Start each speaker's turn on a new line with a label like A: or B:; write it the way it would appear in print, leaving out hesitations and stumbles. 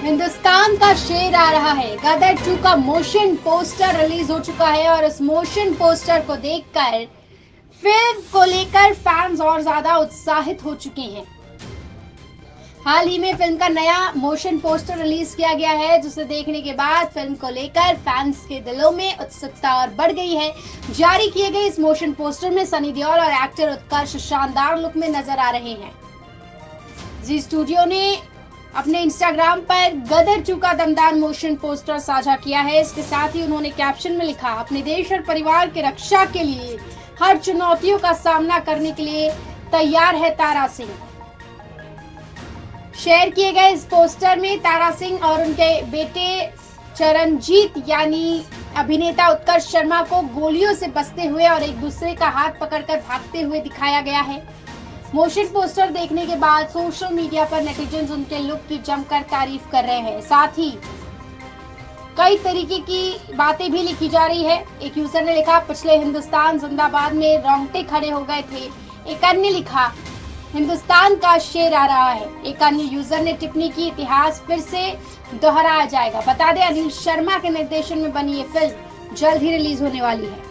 A: हिंदुस्तान का शेर आ रहा है। गदर 2 का मोशन पोस्टर रिलीज हो चुका है और इस मोशन पोस्टर को देखकर फिल्म को लेकर फैंस और ज्यादा उत्साहित हो चुके हैं। हाल ही में फिल्म का नया मोशन पोस्टर रिलीज किया गया है, जिसे देखने के बाद फिल्म को लेकर फैंस के दिलों में उत्सुकता और बढ़ गई है। जारी किए गए इस मोशन पोस्टर में सनी देओल और एक्टर उत्कर्ष शानदार लुक में नजर आ रहे हैं। जी स्टूडियो ने अपने इंस्टाग्राम पर गदर 2 का दमदार मोशन पोस्टर साझा किया है। इसके साथ ही उन्होंने कैप्शन में लिखा, अपने देश और परिवार की रक्षा के लिए हर चुनौतियों का सामना करने के लिए तैयार है तारा सिंह। शेयर किए गए इस पोस्टर में तारा सिंह और उनके बेटे चरणजीत यानी अभिनेता उत्कर्ष शर्मा को गोलियों से बचते हुए और एक दूसरे का हाथ पकड़कर भागते हुए दिखाया गया है। मोशन पोस्टर देखने के बाद सोशल मीडिया पर नेटिजन्स उनके लुक की जमकर तारीफ कर रहे हैं। साथ ही कई तरीके की बातें भी लिखी जा रही है। एक यूजर ने लिखा, पिछले हिंदुस्तान जिंदाबाद में रोंगटे खड़े हो गए थे। एक अन्य लिखा, हिंदुस्तान का शेर आ रहा है। एक अन्य यूजर ने टिप्पणी की, इतिहास फिर से दोहराया जाएगा। बता दें, अनिल शर्मा के निर्देशन में बनी ये फिल्म जल्द ही रिलीज होने वाली है।